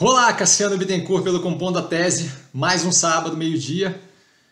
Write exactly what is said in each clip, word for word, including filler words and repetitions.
Olá, Cassiano Bittencourt pelo Compondo a Tese, mais um sábado, meio-dia.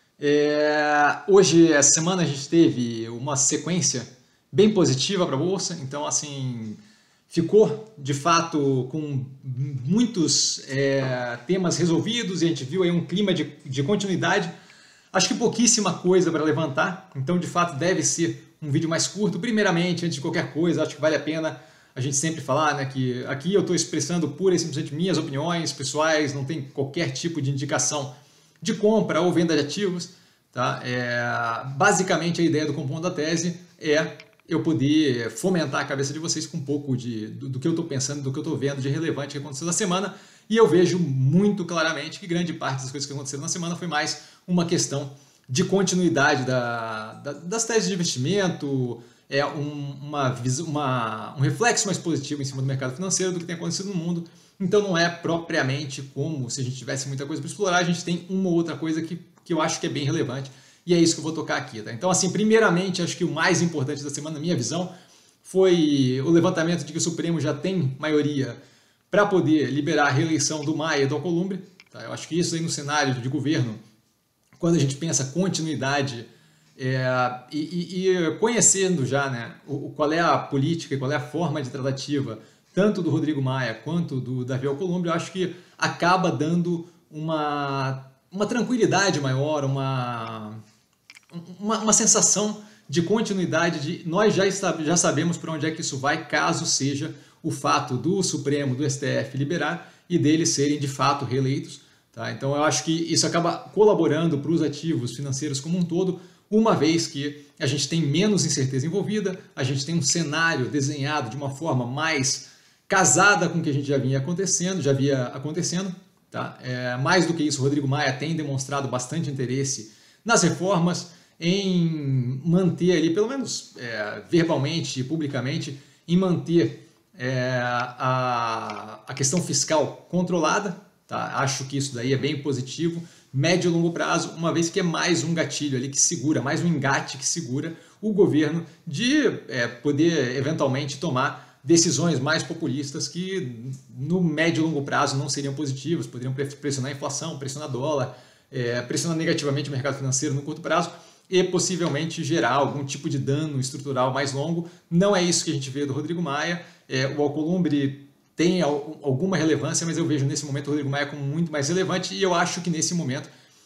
É, hoje, essa semana, a gente teve uma sequência bem positiva para a Bolsa, então, assim, ficou, de fato, com muitos é, temas resolvidos e a gente viu aí um clima de, de continuidade. Acho que pouquíssima coisa para levantar, então, de fato, deve ser um vídeo mais curto. Primeiramente, antes de qualquer coisa, acho que vale a pena a gente sempre falar, né, que aqui eu estou expressando pura e simplesmente minhas opiniões pessoais, não tem qualquer tipo de indicação de compra ou venda de ativos. Tá? É, basicamente a ideia do Compondo a Tese é eu poder fomentar a cabeça de vocês com um pouco de, do, do que eu estou pensando, do que eu estou vendo de relevante que aconteceu na semana, e eu vejo muito claramente que grande parte das coisas que aconteceram na semana foi mais uma questão de continuidade da, da, das teses de investimento, é um, uma, uma, um reflexo mais positivo em cima do mercado financeiro do que tem acontecido no mundo. Então não é propriamente como se a gente tivesse muita coisa para explorar, a gente tem uma ou outra coisa que, que eu acho que é bem relevante e é isso que eu vou tocar aqui. Tá? Então, assim, primeiramente, acho que o mais importante da semana, na minha visão, foi o levantamento de que o Supremo já tem maioria para poder liberar a reeleição do Maia e do Alcolumbre. Tá? Eu acho que isso aí no cenário de governo, quando a gente pensa continuidade, É, e, e conhecendo já, né, o, qual é a política e qual é a forma de tratativa tanto do Rodrigo Maia quanto do Davi Alcolumbre, eu acho que acaba dando uma, uma tranquilidade maior, uma, uma, uma sensação de continuidade, de nós já, está, já sabemos para onde é que isso vai, caso seja o fato do Supremo, do S T F liberar e deles serem de fato reeleitos. Tá? Então eu acho que isso acaba colaborando para os ativos financeiros como um todo, uma vez que a gente tem menos incerteza envolvida, a gente tem um cenário desenhado de uma forma mais casada com o que a gente já vinha acontecendo, já havia acontecendo. Tá? É, mais do que isso, o Rodrigo Maia tem demonstrado bastante interesse nas reformas, em manter ali, pelo menos é, verbalmente e publicamente, em manter é, a, a questão fiscal controlada. Tá? Acho que isso daí é bem positivo. Médio e longo prazo, uma vez que é mais um gatilho ali que segura, mais um engate que segura o governo de é, poder eventualmente tomar decisões mais populistas que no médio e longo prazo não seriam positivas, poderiam pressionar a inflação, pressionar dólar, é, pressionar negativamente o mercado financeiro no curto prazo e possivelmente gerar algum tipo de dano estrutural mais longo. Não é isso que a gente vê do Rodrigo Maia. É, o Alcolumbre tem alguma relevância, mas eu vejo nesse momento o Rodrigo Maia como muito mais relevante e eu acho que nesse momento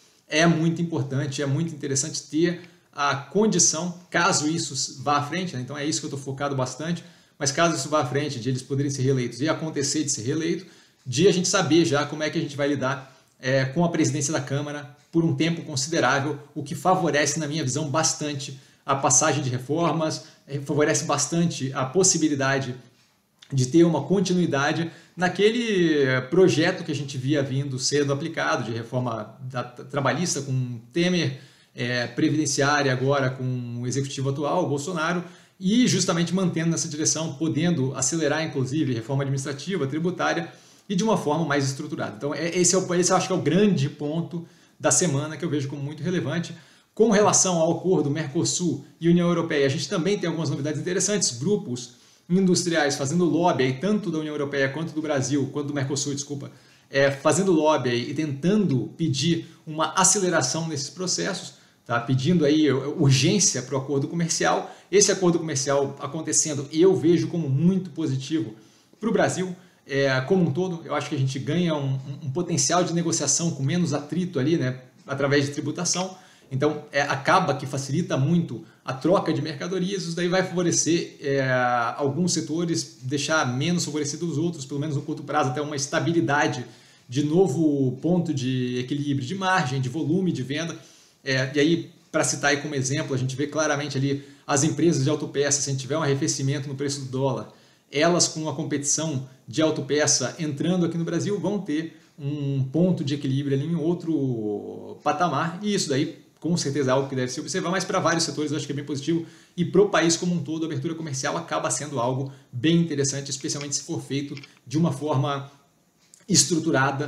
é muito importante, é muito interessante ter a condição, caso isso vá à frente, né? Então é isso que eu estou focado bastante, mas caso isso vá à frente, de eles poderem ser reeleitos e acontecer de ser reeleito, de a gente saber já como é que a gente vai lidar é, com a presidência da Câmara por um tempo considerável, o que favorece, na minha visão, bastante a passagem de reformas, favorece bastante a possibilidade de ter uma continuidade naquele projeto que a gente via vindo sendo aplicado de reforma da, trabalhista com Temer, é, previdenciária agora com o executivo atual, o Bolsonaro, e justamente mantendo nessa direção, podendo acelerar inclusive reforma administrativa, tributária e de uma forma mais estruturada. Então esse, é o, esse eu acho que é o grande ponto da semana que eu vejo como muito relevante. Com relação ao acordo Mercosul e União Europeia, a gente também tem algumas novidades interessantes, grupos industriais fazendo lobby, aí, tanto da União Europeia quanto do Brasil, quanto do Mercosul, desculpa, é, fazendo lobby aí, e tentando pedir uma aceleração nesses processos, tá? Pedindo aí urgência para o acordo comercial. Esse acordo comercial acontecendo, eu vejo como muito positivo para o Brasil, é, como um todo. Eu acho que a gente ganha um, um potencial de negociação com menos atrito ali, né, através de tributação. Então, é, acaba que facilita muito a troca de mercadorias, isso daí vai favorecer é, alguns setores, deixar menos favorecidos os outros, pelo menos no curto prazo, até uma estabilidade de novo ponto de equilíbrio de margem, de volume de venda. É, e aí, para citar aí como exemplo, a gente vê claramente ali as empresas de autopeça, se a gente tiver um arrefecimento no preço do dólar, elas com a competição de autopeça entrando aqui no Brasil vão ter um ponto de equilíbrio ali em outro patamar, e isso daí com certeza é algo que deve se observar, mas para vários setores eu acho que é bem positivo e para o país como um todo a abertura comercial acaba sendo algo bem interessante, especialmente se for feito de uma forma estruturada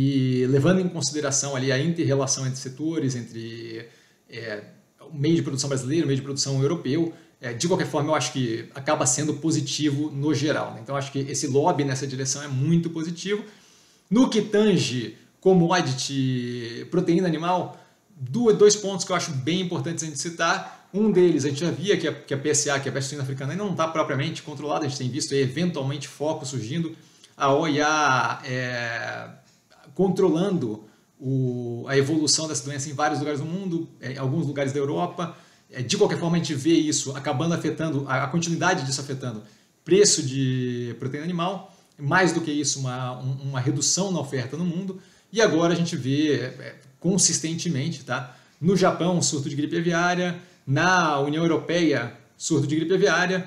e levando em consideração ali a inter-relação entre setores, entre é, o meio de produção brasileiro, o meio de produção europeu. É, de qualquer forma, eu acho que acaba sendo positivo no geral, né? Então, acho que esse lobby nessa direção é muito positivo. No que tange commodity proteína animal, dois pontos que eu acho bem importantes a gente citar. Um deles, a gente já via que a, que a P S A, que é a peste suína africana, ainda não está propriamente controlada, a gente tem visto aí, eventualmente focos surgindo, a O I A é, controlando o, a evolução dessa doença em vários lugares do mundo, em alguns lugares da Europa. De qualquer forma, a gente vê isso acabando afetando, a continuidade disso afetando preço de proteína animal, mais do que isso, uma, uma redução na oferta no mundo. E agora a gente vê consistentemente, tá? No Japão, surto de gripe aviária, na União Europeia, surto de gripe aviária,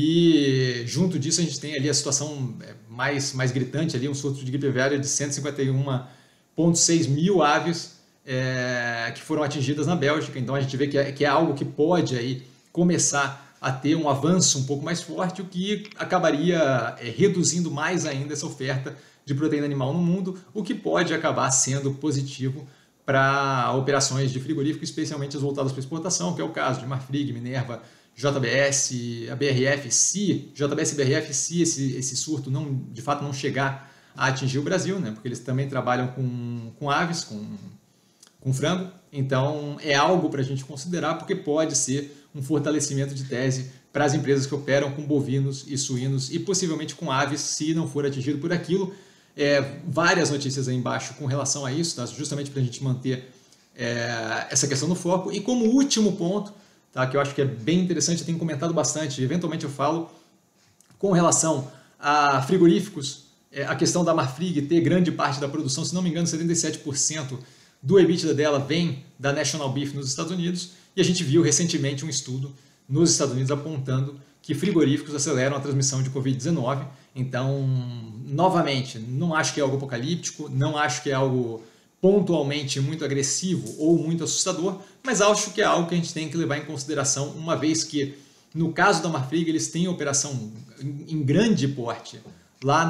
e junto disso a gente tem ali a situação mais, mais gritante, ali, um surto de gripe aviária de cento e cinquenta e um vírgula seis mil aves é, que foram atingidas na Bélgica. Então a gente vê que é, que é algo que pode aí começar a ter um avanço um pouco mais forte, o que acabaria é, reduzindo mais ainda essa oferta de proteína animal no mundo, o que pode acabar sendo positivo para operações de frigorífico, especialmente as voltadas para exportação, que é o caso de Marfrig, Minerva, J B S, a B R F, se J B S e B R F, se esse, esse surto não, de fato não chegar a atingir o Brasil, né, porque eles também trabalham com, com aves, com, com frango, então é algo para a gente considerar, porque pode ser um fortalecimento de tese para as empresas que operam com bovinos e suínos e possivelmente com aves, se não for atingido por aquilo. É, várias notícias aí embaixo com relação a isso, tá? Justamente para a gente manter é, essa questão no foco. E como último ponto, tá? Que eu acho que é bem interessante, eu tenho comentado bastante, eventualmente eu falo, com relação a frigoríficos, é, a questão da Marfrig ter grande parte da produção, se não me engano, setenta e sete por cento do EBITDA dela vem da National Beef nos Estados Unidos, e a gente viu recentemente um estudo nos Estados Unidos apontando que frigoríficos aceleram a transmissão de covid dezenove. Então, novamente, não acho que é algo apocalíptico, não acho que é algo pontualmente muito agressivo ou muito assustador, mas acho que é algo que a gente tem que levar em consideração, uma vez que, no caso da Marfrig, eles têm operação em grande porte lá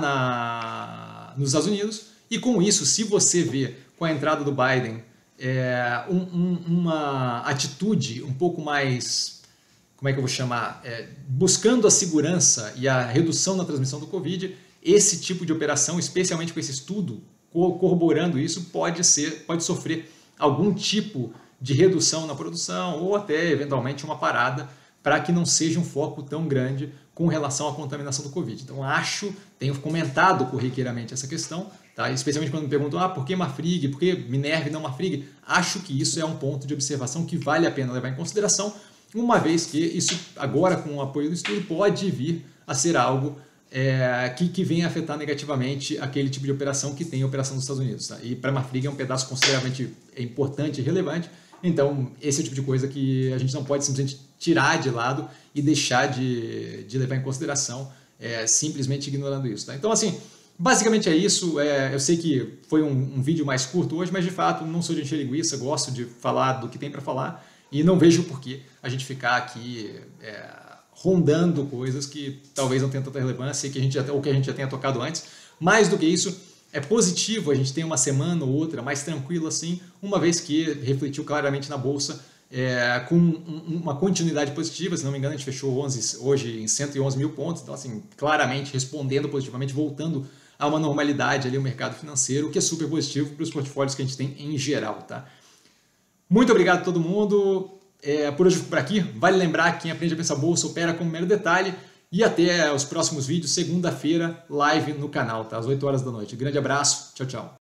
na, nos Estados Unidos, e com isso, se você vê com a entrada do Biden é, um, um, uma atitude um pouco mais, como é que eu vou chamar, é, buscando a segurança e a redução na transmissão do Covid, esse tipo de operação, especialmente com esse estudo corroborando isso, pode ser, pode sofrer algum tipo de redução na produção ou até eventualmente uma parada, para que não seja um foco tão grande com relação à contaminação do Covid. Então acho, tenho comentado corriqueiramente essa questão, tá? Especialmente quando me perguntam, ah, por que Marfrig, por que Minerva e não Marfrig? Acho que isso é um ponto de observação que vale a pena levar em consideração, uma vez que isso, agora com o apoio do estudo, pode vir a ser algo é, que, que venha afetar negativamente aquele tipo de operação que tem a operação nos Estados Unidos. Tá? E para a Marfrig é um pedaço consideravelmente importante e relevante, então esse é o tipo de coisa que a gente não pode simplesmente tirar de lado e deixar de, de levar em consideração, é, simplesmente ignorando isso. Tá? Então, assim, basicamente é isso. É, eu sei que foi um, um vídeo mais curto hoje, mas de fato não sou de encher linguiça, gosto de falar do que tem para falar, e não vejo por que a gente ficar aqui é, rondando coisas que talvez não tenham tanta relevância e que a gente já, ou que a gente já tenha tocado antes. Mais do que isso, é positivo a gente ter uma semana ou outra mais tranquila assim, uma vez que refletiu claramente na Bolsa é, com um, uma continuidade positiva. Se não me engano, a gente fechou onze, hoje em cento e onze mil pontos, então assim, claramente respondendo positivamente, voltando a uma normalidade ali o mercado financeiro, o que é super positivo para os portfólios que a gente tem em geral. Tá? Muito obrigado a todo mundo. É, por hoje eu fico por aqui. Vale lembrar que quem aprende a pensar bolsa opera com mero detalhe. E até os próximos vídeos, segunda-feira, live no canal, tá? Às oito horas da noite. Grande abraço. Tchau, tchau.